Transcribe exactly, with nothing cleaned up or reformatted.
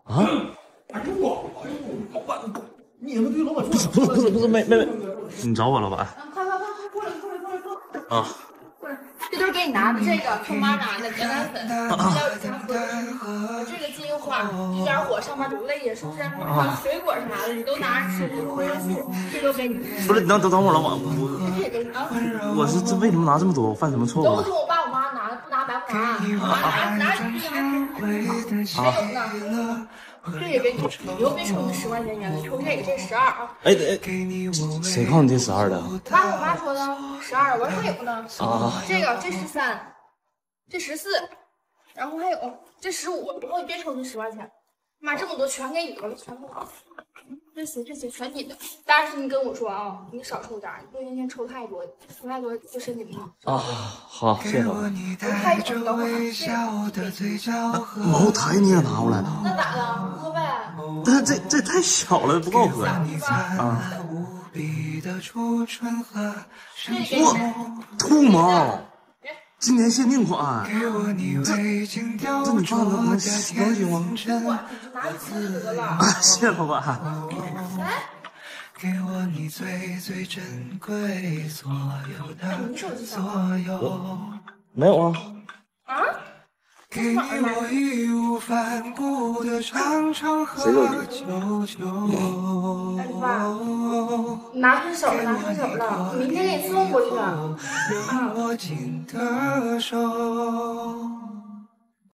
啊？ 哎呦我，哎呦，老板，你他妈对老板不是不是不是不是，妹妹妹，你找我老板？ 快快快快过来过来过来过来！ 啊。 这都是给你拿的，这个从妈拿的鹅肝粉，要加合我这个金花，一点火上班多累呀，是不是？水果啥的你都拿着吃，维生素这都给你。 不是，等等等会儿老板，我这也给你啊。 我是这为什么拿这么多？我犯什么错误都了？ 从我爸我妈拿的，不拿白不拿。拿拿拿着这个，还有呢。 这也给你，以后别抽那十块钱烟，抽这个，这十二啊。 哎哎，谁告诉你这十二的？ 爸我妈说的，十二。我说还有呢。 啊。 这个这十三，这十四，然后还有这十五。以后你别抽这十块钱，妈这么多全给你了，全给我。这些这些全你的，但是你跟我说啊，你少抽点，你不行，先抽太多，抽太多对身体不好。 啊，好，谢谢老板。 太重了， 茅台你也拿过来了？ 那咋的？喝呗。 但是这这太小了，不够喝呀。啊。哇，兔毛，今年限定款。这这你放的能能行吗？ 拿一次得了。 啊，谢谢老板。 来。 给我你最最珍贵所有的所有， 没有啊。 啊？ 给你我义无反顾的长长和久久。 哎，爸，拿分手了，拿分手了，明天给你送过去。 握紧的手。